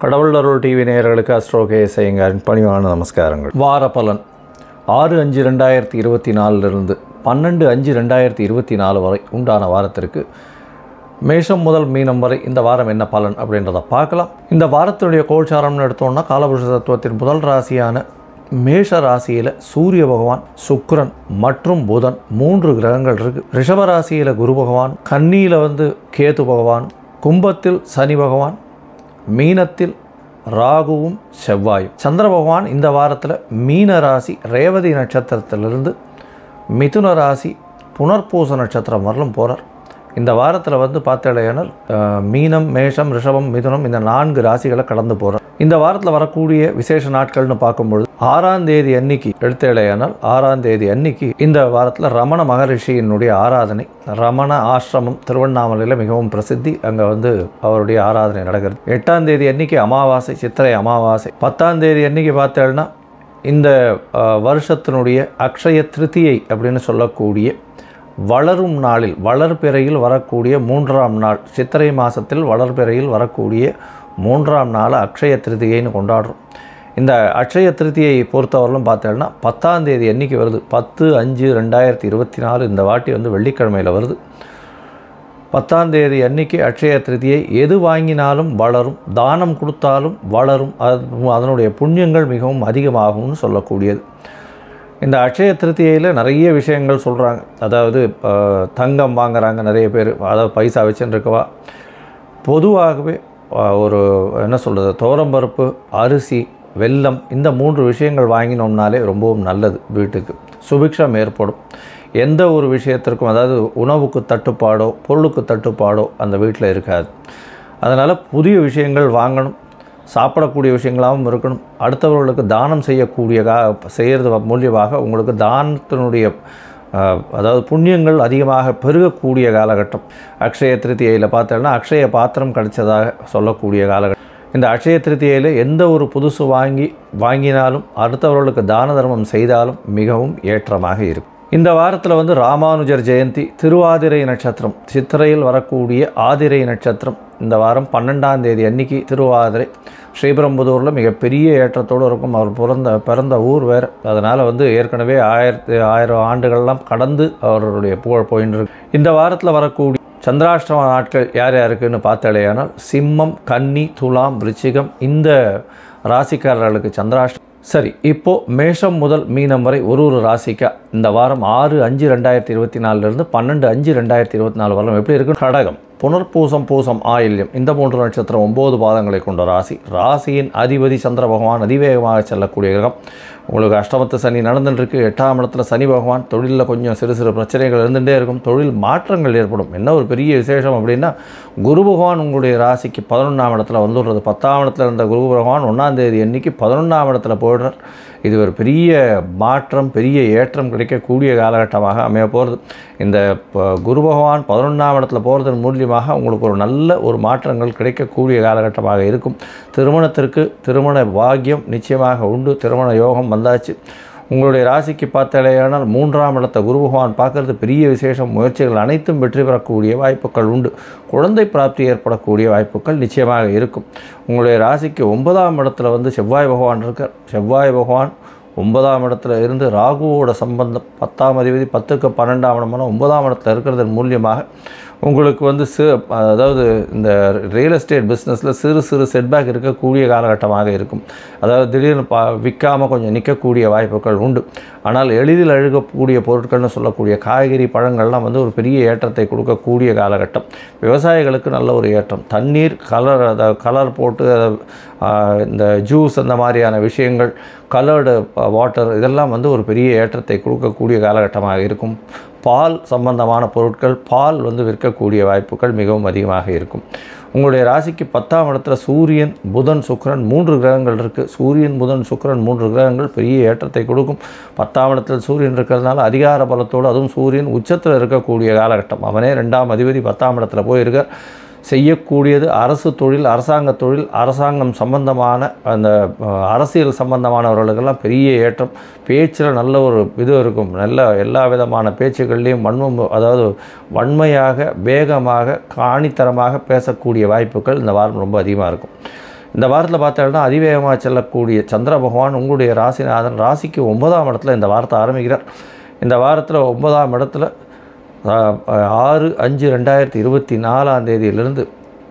கடவுள் அருள் டிவி நேயர்களுக்கு அஸ்ட்ரோ கேஎஸ் ஐயங்காரின் பணிவான நமஸ்காரங்கள். வார பலன் 6/5/2024 12/5/2024 வரை உண்டான வாரத்திற்கு மேஷம் முதல் மீனம் வரை இந்த வாரம் என்ன பலன் அப்படின்றத பார்க்கலாம். இந்த வாரத்தினுடைய கோல்சாரம்னு எடுத்தோம்னா காலபுருஷ தத்துவத்தின் முதல் ராசியான மேஷ ராசியில் சூரிய பகவான், சுக்கிரன் மற்றும் புதன் 3 கிரகங்கள் இருக்குது. ரிஷப ராசியில் குரு பகவான், கன்னியில் கேது பகவான், கும்பத்தில் சனி பகவான், மீனத்தில் ராகுவும் செவ்வாயும். சந்திர பகவான் இந்த வாரத்தில் மீன ராசி ரேவதி நட்சத்திரத்திலிருந்து மிதுன ராசி புனர்பூச நட்சத்திரம் வரலும் போகிறார். இந்த வாரத்தில் பார்த்தேனால் மீனம், மேஷம், ரிஷபம், மிதுனம் இந்த 4 ராசிகளை கடந்து போகிறார். இந்த வாரத்தில் வரக்கூடிய விசேஷ நாட்கள்னு பார்க்கும்பொழுது 6ஆம் தேதி அன்னைக்கு எடுத்தேலையானால் 6ஆம் தேதி அன்னைக்கு இந்த வாரத்தில் ரமண மகரிஷியினுடைய ஆராதனை, ரமண ஆசிரமம் திருவண்ணாமலையில் மிகவும் பிரசித்தி. அங்கே அவருடைய ஆராதனை நடக்கிறது. 8ஆம் தேதி அன்னைக்கு அமாவாசை, சித்திரை அமாவாசை. 10ஆம் தேதி அன்னைக்கு பார்த்தேன்னா இந்த வருஷத்தினுடைய அக்ஷய திருத்தியை அப்படின்னு சொல்லக்கூடிய வளரும் நாளில், வளர்பிறையில் வரக்கூடிய 3ஆம் நாள், சித்திரை மாதத்தில் வளர்பிறையில் வரக்கூடிய 3ஆம் நாள் அக்ஷய திருத்தியைன்னு கொண்டாடுறோம். இந்த அக்ஷய திருத்தியை பொறுத்தவரையிலும் பார்த்தோம்னா 10ஆம் தேதி அன்றைக்கி வருது. 10/5/2024 இந்த வாட்டி வெள்ளிக்கிழமையில் வருது. 10ஆம் தேதி அன்றைக்கி அக்ஷய திருத்தியை. எது வாங்கினாலும் வளரும், தானம் கொடுத்தாலும் வளரும், அதனுடைய புண்ணியங்கள் மிகவும் அதிகமாகும்னு சொல்லக்கூடியது. இந்த அக்ஷய திருத்தியையில் நிறைய விஷயங்கள் சொல்கிறாங்க. அதாவது தங்கம் வாங்குறாங்க நிறைய பேர், அதாவது பைசா வச்சுன்னு இருக்கவா. பொதுவாகவே ஒரு என்ன சொல்கிறது, துவரம்பருப்பு, அரிசி, வெல்லம் இந்த 3 விஷயங்கள் வாங்கினோம்னாலே ரொம்பவும் நல்லது. வீட்டுக்கு சுபிக்ஷம் ஏற்படும். எந்த ஒரு விஷயத்திற்கும், அதாவது உணவுக்கு தட்டுப்பாடோ பொருளுக்கு தட்டுப்பாடோ அந்த வீட்டில் இருக்காது. அதனால் புதிய விஷயங்கள் வாங்கணும், சாப்பிடக்கூடிய விஷயங்களாகவும் இருக்கணும். அடுத்தவர்களுக்கு தானம் செய்கிறது மூலியமாக உங்களுக்கு தானத்தினுடைய அதாவது புண்ணியங்கள் அதிகமாக பெருகக்கூடிய காலகட்டம். அக்ஷய திருத்தியையில் பார்த்தோன்னா அக்ஷய பாத்திரம் கிடைச்சதாக சொல்லக்கூடிய காலகட்டம். இந்த அக்ஷய திருத்தியையில் எந்த ஒரு புதுசு வாங்கினாலும் அடுத்தவர்களுக்கு தான தர்மம் செய்தாலும் மிகவும் ஏற்றமாக இருக்கும். இந்த வாரத்தில் ராமானுஜர் ஜெயந்தி, திருவாதிரை நட்சத்திரம், சித்திரையில் வரக்கூடிய ஆதிரை நட்சத்திரம். இந்த வாரம் 12ஆம் தேதி அன்னைக்கு திருவாதிரை. ஸ்ரீபெரும்புதூரில் மிகப்பெரிய ஏற்றத்தோடு இருக்கும். அவர் பிறந்த ஊர் வேறு. அதனால் ஏற்கனவே 1000 ஆண்டுகள்லாம் கடந்து அவருடைய புகழ் போயின்னு இருக்கு. இந்த வாரத்தில் வரக்கூடிய சந்திராஷ்டம நாட்கள் யார் யாருக்குன்னு பார்த்தாலேயானால் சிம்மம், கன்னி, துலாம், விருச்சிகம் இந்த ராசிக்காரர்களுக்கு சந்திராஷ்டமம். சரி, இப்போது மேஷம் முதல் மீனம் வரை ஒரு ராசிக்கா இந்த வாரம் 6/5/2024 12/5/2024 வரலாம் எப்படி இருக்குது? கடகம், புனர்பூசம், பூசம், ஆயில்யம் இந்த 3 நட்சத்திரம் 9 பாதங்களை கொண்ட ராசி. ராசியின் அதிபதி சந்திர பகவான் அதிவேகமாக செல்லக்கூடிய கிரகம். உங்களுக்கு அஷ்டமத்து சனி நடந்துட்டுருக்கு. 8ஆம் இடத்துல சனி பகவான். தொழிலில் கொஞ்சம் சிறு சிறு பிரச்சனைகள் இருந்துகிட்டே இருக்கும். தொழில் மாற்றங்கள் ஏற்படும். என்ன ஒரு பெரிய விசேஷம் அப்படின்னா, குரு பகவான் உங்களுடைய ராசிக்கு 11ஆம் இடத்துல வந்துடுறது. 10ஆம் இடத்துல இருந்த குரு பகவான் 1ஆம் தேதி அன்னைக்கு 11ஆம் இடத்துல போயிடுறார். இது ஒரு பெரிய மாற்றம், பெரிய ஏற்றம் கிடைக்கக்கூடிய காலகட்டமாக அமைய போகிறது. இந்த குரு பகவான் 11ஆம் இடத்துல போகிறதன் மூலியமாக உங்களுக்கு ஒரு நல்ல ஒரு மாற்றங்கள் கிடைக்கக்கூடிய காலகட்டமாக இருக்கும். திருமண பாக்கியம் நிச்சயமாக உண்டு. திருமண யோகம் வந்தாச்சு. உங்களுடைய ராசிக்கு பார்த்தாலேயானால் 3ஆம் இடத்தை குரு பகவான் பார்க்கறது பெரிய விசேஷம். முயற்சிகள் அனைத்தும் வெற்றி பெறக்கூடிய வாய்ப்புகள் உண்டு. குழந்தை பிராப்தி ஏற்படக்கூடிய வாய்ப்புகள் நிச்சயமாக இருக்கும். உங்களுடைய ராசிக்கு 9ஆம் இடத்துல செவ்வாய் பகவான் இருக்கார். செவ்வாய் பகவான் 9ஆம் இடத்துல இருந்து ராகுவோட சம்பந்தம். 10ஆம் அதிபதி 10க்கு 12ஆம் இடமான 9ஆம் இடத்துல இருக்கிறதன் மூலியமாக உங்களுக்கு அதாவது இந்த ரியல் எஸ்டேட் பிஸ்னஸில் சிறு சிறு செட்பேக் இருக்கக்கூடிய காலகட்டமாக இருக்கும். அதாவது திடீர்னு விற்காமல் கொஞ்சம் நிற்கக்கூடிய வாய்ப்புகள் உண்டு. ஆனால் எளிதில் அழுகக்கூடிய பொருட்கள்னு சொல்லக்கூடிய காய்கறி, பழங்கள்லாம் ஒரு பெரிய ஏற்றத்தை கொடுக்கக்கூடிய காலகட்டம். விவசாயிகளுக்கு நல்ல ஒரு ஏற்றம். தண்ணீர், கலர் போட்டு இந்த ஜூஸ் அந்த மாதிரியான விஷயங்கள், கலர்டு வாட்டர் இதெல்லாம் ஒரு பெரிய ஏற்றத்தை கொடுக்கக்கூடிய காலகட்டமாக இருக்கும். பால் சம்பந்தமான பொருட்கள், பால் விற்கக்கூடிய வாய்ப்புகள் மிகவும் அதிகமாக இருக்கும். உங்களுடைய ராசிக்கு 10ஆம் இடத்துல சூரியன், புதன், சுக்கிரன் 3 கிரகங்கள் இருக்குது. சூரியன், புதன், சுக்கிரன் 3 கிரகங்கள் பெரிய ஏற்றத்தை கொடுக்கும். 10ஆம் இடத்தில் சூரியன் இருக்கிறதுனால அதிகார பலத்தோடு, அதுவும் சூரியன் உச்சத்தில் இருக்கக்கூடிய காலகட்டம். அவனே 2ஆம் அதிபதி 10ஆம் இடத்துல போயிருக்கார். செய்யக்கூடியது அரசு தொழில், அரசாங்க தொழில், அரசாங்கம் சம்பந்தமான அந்த அரசியல் சம்பந்தமானவர்களுக்கெல்லாம் பெரிய ஏற்றம். பேச்சில் நல்ல ஒரு இது இருக்கும். நல்ல எல்லா விதமான பேச்சுகள்லேயும் அதாவது வன்மையாக, வேகமாக, காணித்தரமாக பேசக்கூடிய வாய்ப்புகள் இந்த வாரம் ரொம்ப அதிகமாக இருக்கும். இந்த வாரத்தில் பார்த்தோம்னா அதிவேகமாக செல்லக்கூடிய சந்திர பகவான் உங்களுடைய ராசிநாதன் ராசிக்கு 9ஆம் இடத்துல இந்த வாரத்தை ஆரம்பிக்கிறார். இந்த வாரத்தில் 9ஆம் இடத்துல 6/5/2024 தேதியிலிருந்து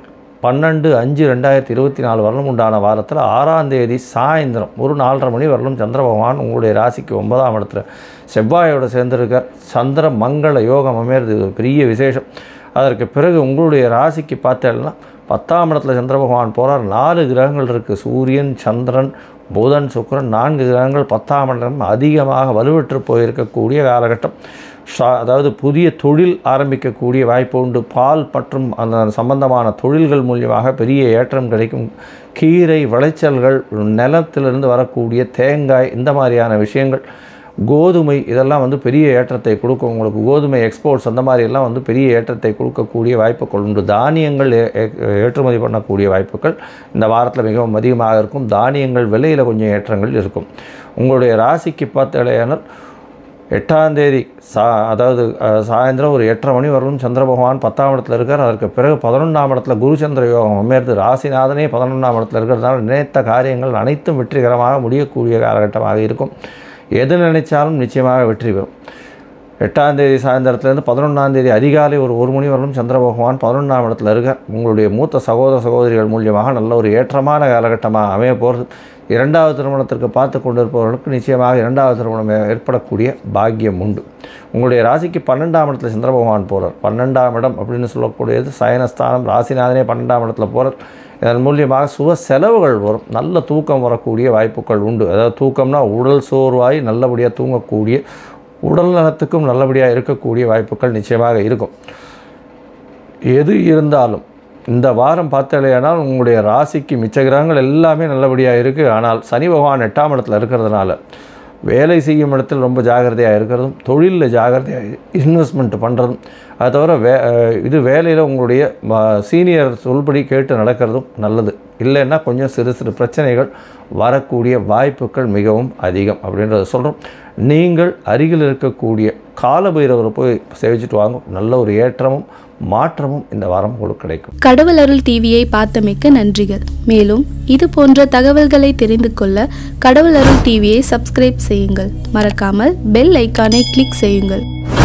12/5/2024 வரலும் உண்டான வாரத்தில் 6ஆம் தேதி சாயந்தரம் ஒரு 4:30 மணி வரலும் சந்திர பகவான் உங்களுடைய ராசிக்கு 9ஆம் இடத்துல செவ்வாயோடு சேர்ந்திருக்கார். சந்திர மங்கள யோகம் அமையிறது ஒரு பெரிய விசேஷம். அதற்கு பிறகு உங்களுடைய ராசிக்கு பார்த்தேன்னா 10ஆம் இடத்துல சந்திர பகவான் போகிறார். 4 கிரகங்கள் இருக்குது. சூரியன், சந்திரன், புதன், சுக்கிரன், 4 கிரகங்கள் 10ஆம் இடம் அதிகமாக வலுவற்று போயிருக்கக்கூடிய காலகட்டம். அதாவது புதிய தொழில் ஆரம்பிக்கக்கூடிய வாய்ப்பு உண்டு. பால் மற்றும் அந்த சம்பந்தமான தொழில்கள் மூலியமாக பெரிய ஏற்றம் கிடைக்கும். கீரை விளைச்சல்கள், நிலத்திலிருந்து வரக்கூடிய தேங்காய், இந்த மாதிரியான விஷயங்கள், கோதுமை, இதெல்லாம் வந்து பெரிய ஏற்றத்தை கொடுக்கும். உங்களுக்கு கோதுமை எக்ஸ்போர்ட்ஸ் அந்த மாதிரியெல்லாம் வந்து பெரிய ஏற்றத்தை கொடுக்கக்கூடிய வாய்ப்புகள் உண்டு. தானியங்கள் ஏற்றுமதி பண்ணக்கூடிய வாய்ப்புகள் இந்த வாரத்தில் மிகவும் அதிகமாக இருக்கும். தானியங்கள் விலையில் கொஞ்சம் ஏற்றங்கள் இருக்கும். உங்களுடைய ராசிக்கு பார்த்தேனால் 8ஆம் தேதி அதாவது சாயந்தரம் ஒரு 8:30 மணி வரலும் சந்திர பகவான் 10ஆம் இடத்துல இருக்கார். அதற்கு பிறகு 11ஆம் இடத்துல குரு சந்திர யோகம் அமையிறது. ராசிநாதனே 11ஆம் இடத்துல இருக்கிறதுனால நினைத்த காரியங்கள் அனைத்தும் வெற்றிகரமாக முடியக்கூடிய காலகட்டமாக இருக்கும். எது நினைச்சாலும் நிச்சயமாக வெற்றி பெறும். 8ஆம் தேதி சாயந்தரத்துலேருந்து 11ஆம் தேதி அதிகாலை ஒரு 1 மணி வரலும் சந்திர பகவான் 11ஆம் இடத்துல இருக்கார். உங்களுடைய மூத்த சகோதர சகோதரிகள் மூலியமாக நல்ல ஒரு ஏற்றமான காலகட்டமாக அமைய போகிறது. 2வது திருமணத்திற்கு பார்த்து கொண்டிருப்பவர்களுக்கு நிச்சயமாக 2வது திருமணம் ஏற்படக்கூடிய பாக்கியம் உண்டு. உங்களுடைய ராசிக்கு 12ஆம் இடத்துல சந்திர பகவான் போகிறார். 12ஆம் இடம் அப்படின்னு சொல்லக்கூடியது சயனஸ்தானம். ராசிநாதனே 12ஆம் இடத்துல போகிறார். இதன் மூலியமாக சுப செலவுகள் வரும். நல்ல தூக்கம் வரக்கூடிய வாய்ப்புகள் உண்டு. அதாவது தூக்கம்னா உடல் சோர்வாய் நல்லபடியாக தூங்கக்கூடிய, உடல் நலத்துக்கும் நல்லபடியாக இருக்கக்கூடிய வாய்ப்புகள் நிச்சயமாக இருக்கும். எது இருந்தாலும் இந்த வாரம் பார்த்தலையானால் உங்களுடைய ராசிக்கு மிச்ச கிரகங்கள் எல்லாமே நல்லபடியாக இருக்குது. ஆனால் சனி பகவான் 8ஆம் இடத்துல இருக்கிறதுனால வேலை செய்யும் இடத்தில் ரொம்ப ஜாகிரதையாக இருக்கிறதும், தொழிலில் ஜாகிரதையாக இன்வெஸ்ட்மெண்ட் பண்ணுறதும், அது தவிர வேலையில் உங்களுடைய சீனியர் சொல்படி கேட்டு நடக்கிறதும் நல்லது. இல்லைன்னா கொஞ்சம் சிறு சிறு பிரச்சனைகள் வரக்கூடிய வாய்ப்புகள் மிகவும் அதிகம் அப்படின்றத சொல்கிறோம். நீங்கள் அருகில் இருக்கக்கூடிய காலபைரவரை போய் சேவிச்சுட்டு வாங்க. நல்ல ஒரு ஏற்றமும் மாற்றமும் இந்த வாரம் உங்களுக்கு கிடைக்கும். கடவுள் அருள் டிவியை பார்த்தமைக்க நன்றிகள். மேலும் இது போன்ற தகவல்களை தெரிந்து கொள்ள கடவுள் அருள் டிவியை சப்ஸ்கிரைப் செய்யுங்கள். மறக்காமல் பெல் ஐக்கானை கிளிக் செய்யுங்கள்.